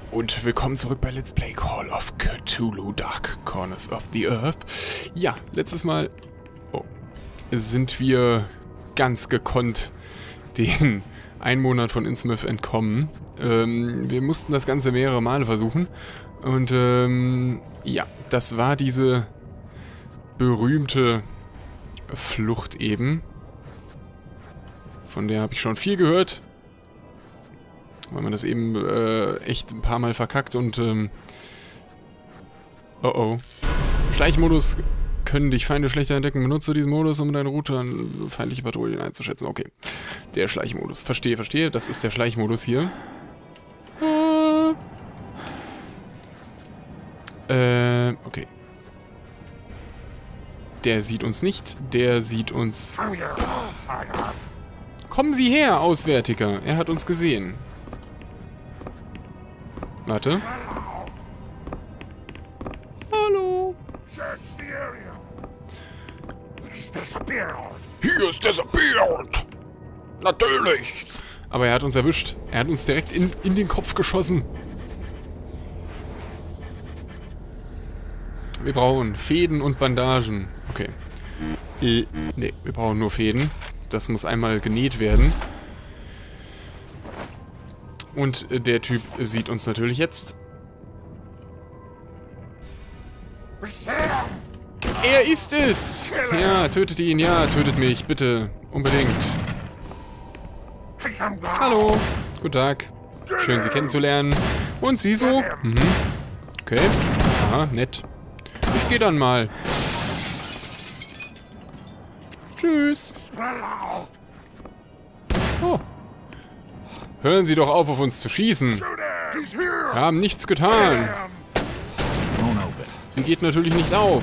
Und willkommen zurück bei Let's Play Call of Cthulhu Dark Corners of the Earth. Ja, letztes Mal sind wir ganz gekonnt den Einwohnern von Innsmouth entkommen. Wir mussten das Ganze mehrere Male versuchen. Und ja, das war diese berühmte Flucht eben. Von der habe ich schon viel gehört. Weil man das eben echt ein paar Mal verkackt und Schleichmodus können dich Feinde schlechter entdecken. Benutze diesen Modus, um deine Route an feindliche Patrouillen einzuschätzen. Okay. Der Schleichmodus. Verstehe, verstehe. Das ist der Schleichmodus hier. Okay. Der sieht uns nicht. Der sieht uns... Kommen Sie her, Auswärtiger. Er hat uns gesehen. Warte. Hallo. Hier ist disappeared. Natürlich. Aber er hat uns erwischt. Er hat uns direkt in den Kopf geschossen. Wir brauchen Fäden und Bandagen. Okay. Nee, wir brauchen nur Fäden. Das muss einmal genäht werden. Und der Typ sieht uns natürlich jetzt. Er ist es! Ja, tötet ihn, ja, tötet mich, bitte. Unbedingt. Hallo. Guten Tag. Schön, Sie kennenzulernen. Und Sie so? Mhm. Okay. Aha, nett. Ich gehe dann mal. Tschüss. Oh. Hören Sie doch auf uns zu schießen. Wir haben nichts getan. Sie geht natürlich nicht auf.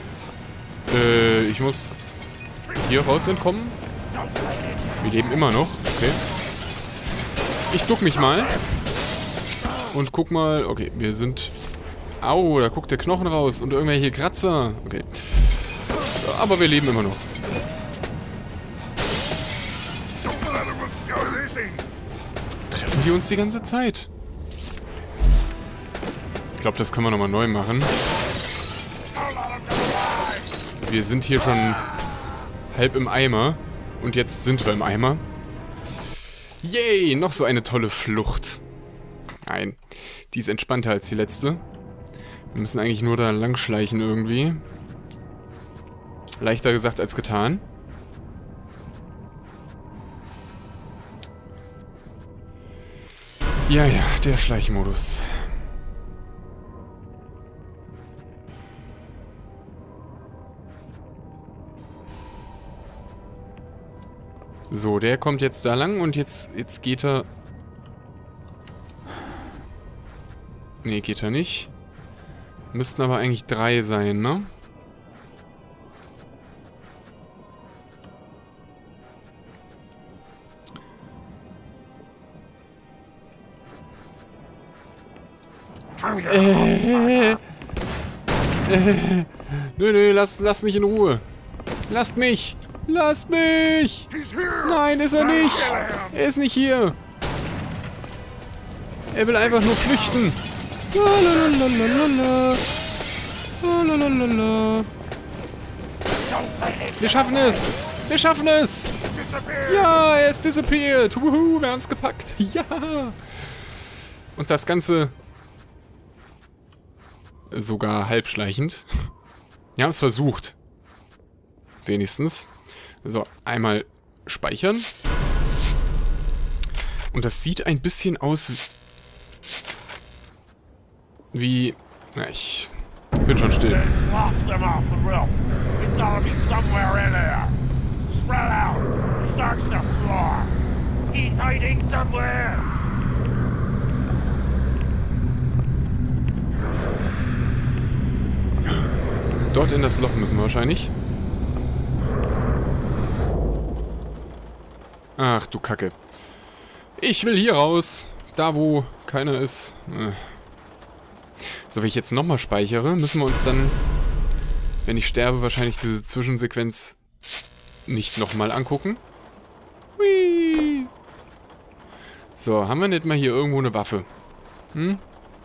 Ich muss hier raus entkommen. Wir leben immer noch. Okay. Ich duck mich mal. Und guck mal. Okay, wir sind... Au, da guckt der Knochen raus. Und irgendwelche Kratzer. Okay. Aber wir leben immer noch. Treffen die uns die ganze Zeit? Ich glaube, das kann man nochmal neu machen. Wir sind hier schon halb im Eimer. Und jetzt sind wir im Eimer. Yay, noch so eine tolle Flucht. Nein, die ist entspannter als die letzte. Wir müssen eigentlich nur da langschleichen irgendwie. Leichter gesagt als getan. Ja, ja, der Schleichmodus. So, der kommt jetzt da lang und jetzt geht er... Nee, geht er nicht. Müssten aber eigentlich 3 sein, ne? Nö, lass mich in Ruhe. Lasst mich! Lasst mich! Nein, ist er nicht! Er ist nicht hier! Er will einfach nur flüchten! Wir schaffen es! Wir schaffen es! Ja, er ist disappeared! Wuhu, wir haben es gepackt! Ja! Und das Ganze... sogar halbschleichend. Wir haben es versucht. Wenigstens. So, einmal speichern. Und das sieht ein bisschen aus wie... Na, ich bin schon still. Dort in das Loch müssen wir wahrscheinlich. Ach du Kacke. Ich will hier raus. Da wo keiner ist. So, wenn ich jetzt nochmal speichere, müssen wir uns dann, wenn ich sterbe, wahrscheinlich diese Zwischensequenz nicht nochmal angucken. Hui. So, haben wir nicht mal hier irgendwo eine Waffe? Hm?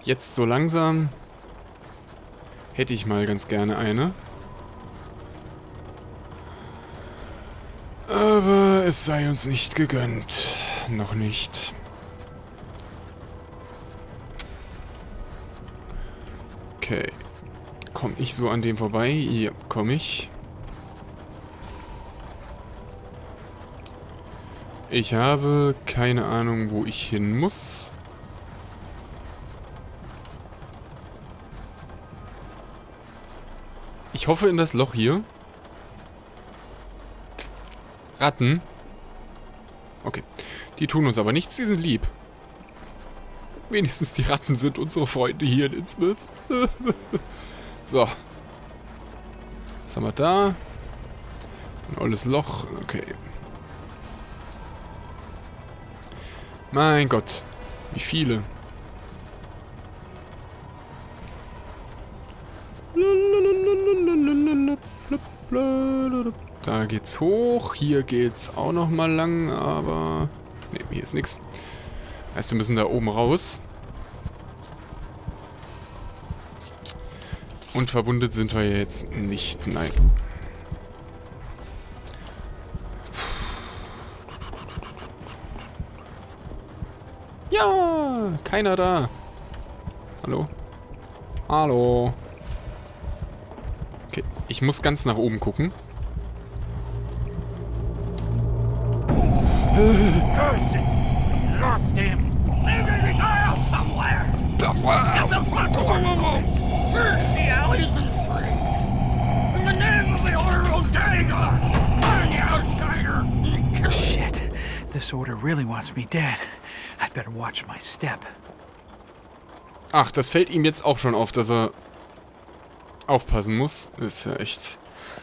Jetzt so langsam hätte ich mal ganz gerne eine. Aber es sei uns nicht gegönnt. Noch nicht. Okay. Komme ich so an dem vorbei? Ja, komme ich. Ich habe keine Ahnung, wo ich hin muss. Ich hoffe in das Loch hier. Ratten. Okay. Die tun uns aber nichts, die sind lieb. Wenigstens die Ratten sind unsere Freunde hier in Innsmouth. So. Was haben wir da? Ein olles Loch. Okay. Mein Gott. Wie viele? Da geht's hoch. Hier geht's auch noch mal lang, aber... Ne, hier ist nichts. Heißt, wir müssen da oben raus. Und verwundet sind wir jetzt nicht. Nein. Ja, keiner da. Hallo? Hallo? Okay, ich muss ganz nach oben gucken. Lost him. Maybe out somewhere. At the front door. Search the alleys and streets. In the name of the Order of Dagon. Find the outsider. Shit. This order really wants me dead. I'd better watch my step. Ach, das fällt ihm jetzt auch schon auf, dass er aufpassen muss. Das ist ja echt A set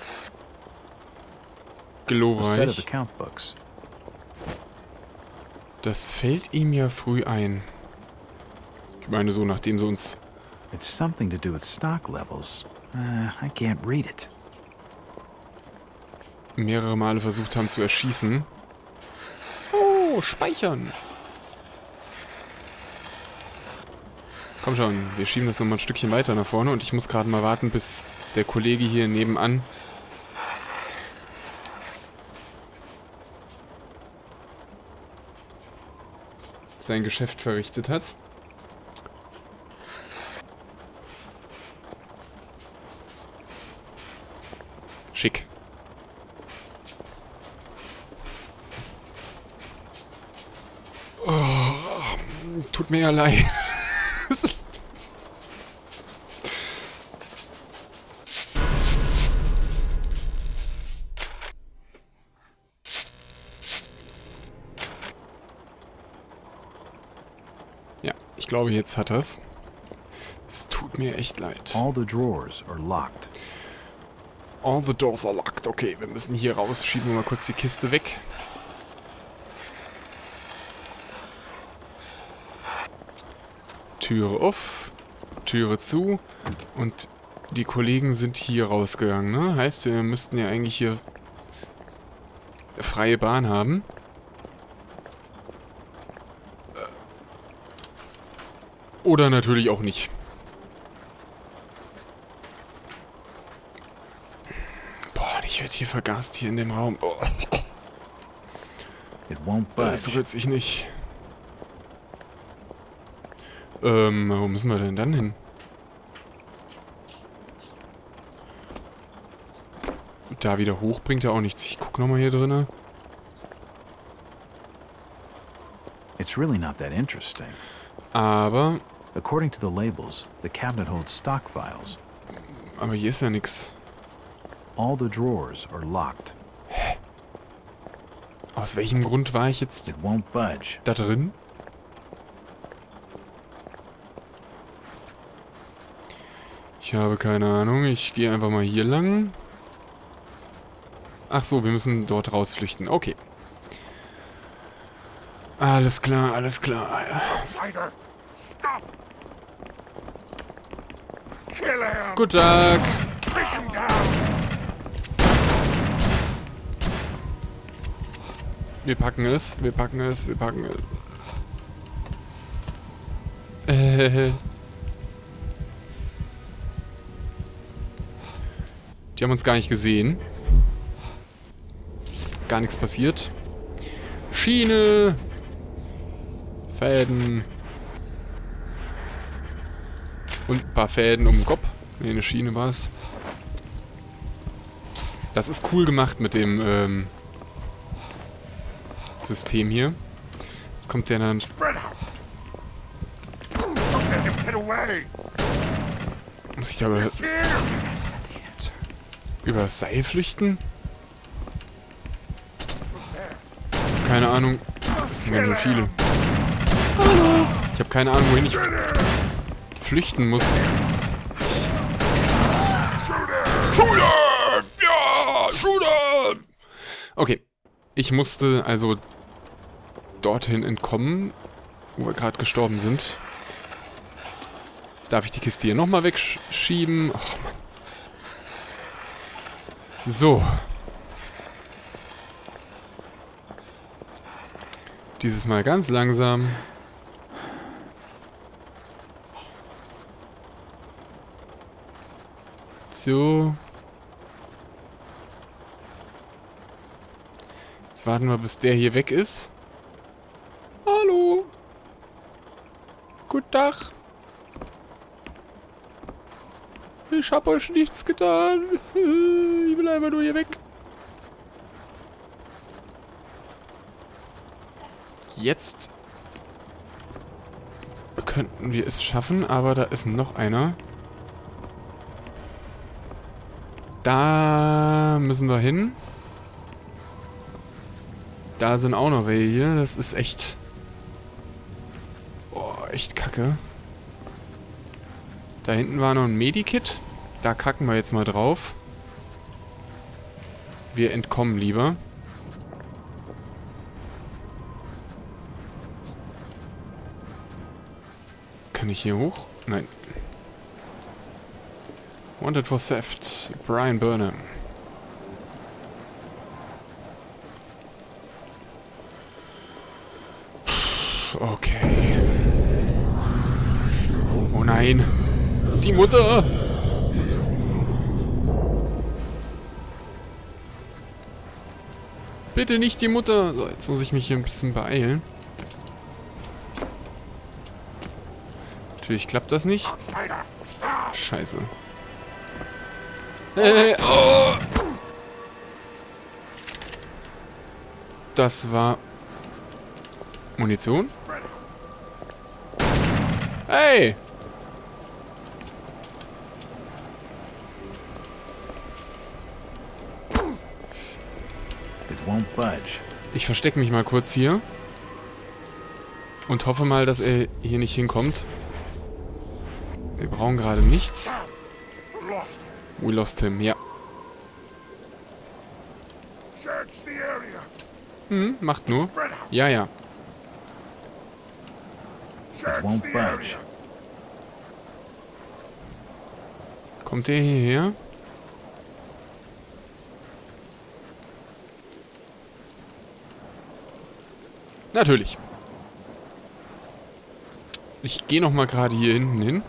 of glorreich. account books. Das fällt ihm ja früh ein. Ich meine so, nachdem sie uns It's something to do with stock levels. I can't read it. mehrere Male versucht haben zu erschießen. Oh, speichern. Komm schon, wir schieben das nochmal ein Stückchen weiter nach vorne und ich muss gerade mal warten, bis der Kollege hier nebenan sein Geschäft verrichtet hat. Schick. Oh, tut mir ja leid. Ja, ich glaube, jetzt hat er's. Es tut mir echt leid. All the drawers are locked. All the doors are locked. Okay, wir müssen hier raus. Schieben wir mal kurz die Kiste weg. Türe auf. Türe zu. Und die Kollegen sind hier rausgegangen, ne? Heißt, wir müssten ja eigentlich hier freie Bahn haben. Oder natürlich auch nicht. Boah, ich werde hier vergast hier in dem Raum. Boah. It won't Das budge. rührt sich nicht. Wo müssen wir denn dann hin? Da wieder hoch bringt ja auch nichts. Ich guck nochmal hier drinne. It's really not that interesting. Aber According to the labels, the cabinet holds stock files. hier ist ja nichts. All the drawers are locked. Aus welchem Grund war ich jetzt It won't budge. da drin? Ich habe keine Ahnung. Ich gehe einfach mal hier lang. Ach so, wir müssen dort rausflüchten. Okay. Alles klar, alles klar. Outsider. Stop. Kill him. Guten Tag. Take him down. Wir packen es, wir packen es, wir packen es. Die haben uns gar nicht gesehen. Gar nichts passiert. Schiene! Fäden. Und ein paar Fäden um den Kopf. Ne, eine Schiene war es. Das ist cool gemacht mit dem System hier. Jetzt kommt der dann... Muss ich da über das Seil flüchten? Keine Ahnung. Das sind ganz schön viele. Ich habe keine Ahnung, wohin ich flüchten muss. Shooter! Ja! Shooter! Okay. Ich musste also dorthin entkommen, wo wir gerade gestorben sind. Jetzt darf ich die Kiste hier nochmal wegschieben. Oh, Mann. So. Dieses Mal ganz langsam. So. Jetzt warten wir, bis der hier weg ist. Hallo. Guten Tag. Ich hab euch nichts getan. Ich will einfach nur hier weg. Jetzt könnten wir es schaffen, aber da ist noch einer. Da müssen wir hin. Da sind auch noch welche. Das ist echt... Oh, echt kacke. Da hinten war noch ein Medikit. Da kacken wir jetzt mal drauf. Wir entkommen lieber. Kann ich hier hoch? Nein. Wanted for theft. Brian Burnham. Okay. Oh nein. Die Mutter! Bitte nicht die Mutter! So, jetzt muss ich mich hier ein bisschen beeilen. Natürlich klappt das nicht. Scheiße. Oh! Das war... Munition? Hey! Ich verstecke mich mal kurz hier. Und hoffe mal, dass er hier nicht hinkommt. Wir brauchen gerade nichts. We lost him, ja. Macht nur. Ja, ja. Kommt der hierher? Natürlich. Ich gehe noch mal gerade hier hinten hin.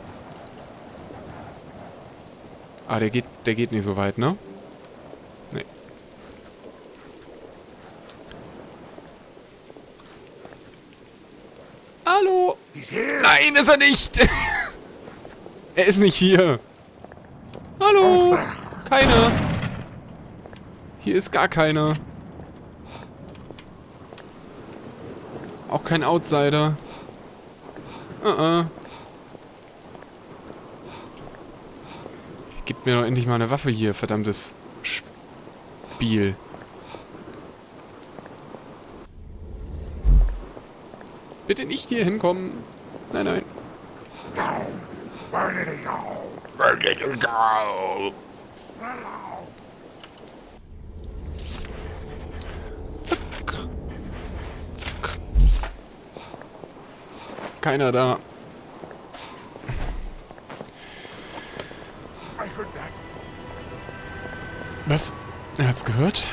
Ah, der geht nicht so weit, ne? Nee. Hallo? Nein, ist er nicht! Er ist nicht hier. Hallo? Keiner. Hier ist gar keiner. Auch kein Outsider. Gib mir doch endlich mal eine Waffe hier, verdammtes Spiel. Bitte nicht hier hinkommen. Nein, nein. Where did he go? Where did he go? Zack. Zack. Keiner da. Was? Er hat's gehört?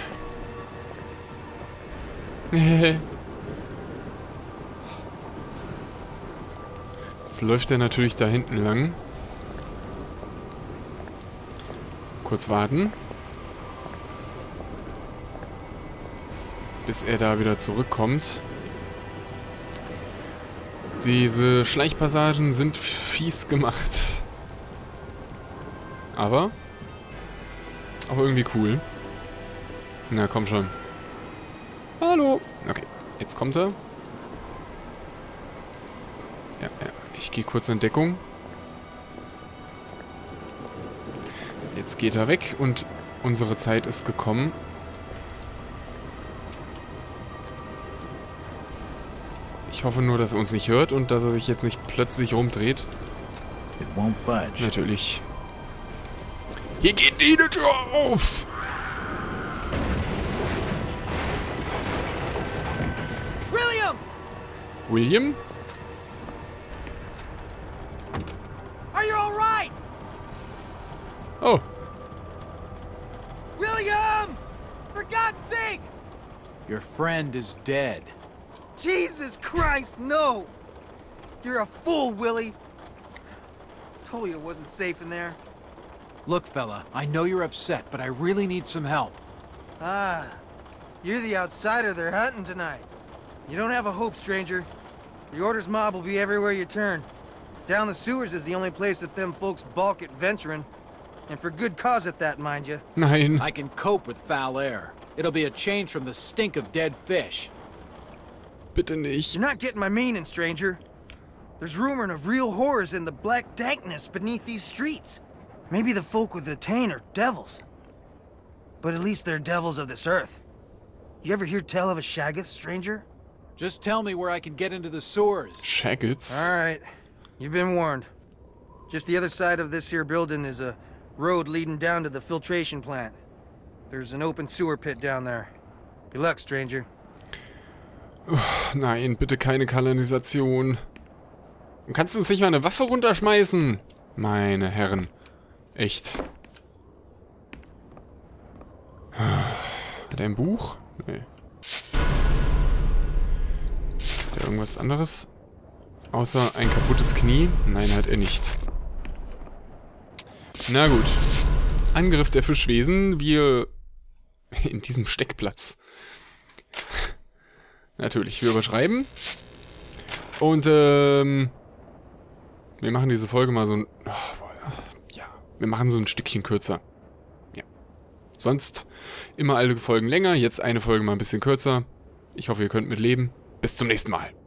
Jetzt läuft er natürlich da hinten lang. Kurz warten. bis er da wieder zurückkommt. Diese Schleichpassagen sind fies gemacht. Aber auch irgendwie cool. Na, komm schon. Hallo. Okay, jetzt kommt er. Ja, ich gehe kurz in Deckung. Jetzt geht er weg und unsere Zeit ist gekommen. Ich hoffe nur, dass er uns nicht hört und dass er sich jetzt nicht plötzlich rumdreht. It won't budge. Natürlich. Hier geht die Tür auf! William? Are you all right? Oh. William! For God's sake! Your friend is dead. Jesus Christ, no! You're a fool, Willie. Told you it wasn't safe in there. Look, fella, I know you're upset, but I really need some help. Ah, you're the outsider they're hunting tonight. You don't have a hope, stranger. The Order's mob will be everywhere you turn. Down the sewers is the only place that them folks balk at venturing. And for good cause at that, mind you. Nein. I can cope with foul air. It'll be a change from the stink of dead fish. Bitte nicht. You're not getting my meaning, stranger. There's rumoring of real horrors in the black dankness beneath these streets. Maybe the folk with the Tain are devils. But at least they're devils of this earth. You ever hear tell of a Shaggoth, stranger? Just tell me where I can get into the sewers. Shaggoths. All right. You've been warned. Just the other side of this here building is a road leading down to the filtration plant. There's an open sewer pit down there. Good luck, stranger. Nein, bitte keine Kanalisation. Und kannst du uns nicht mal eine Waffe runterschmeißen? Meine Herren. Echt. Hat er ein Buch? Nee. Hat er irgendwas anderes? Außer ein kaputtes Knie? Nein, hat er nicht. Na gut. Angriff der Fischwesen. Wir... in diesem Steckplatz. Natürlich, wir überschreiben. Und, wir machen diese Folge mal so ein... ja, wir machen so ein Stückchen kürzer. Ja. Sonst immer alle Folgen länger, jetzt eine Folge mal ein bisschen kürzer. Ich hoffe, ihr könnt mit leben. Bis zum nächsten Mal.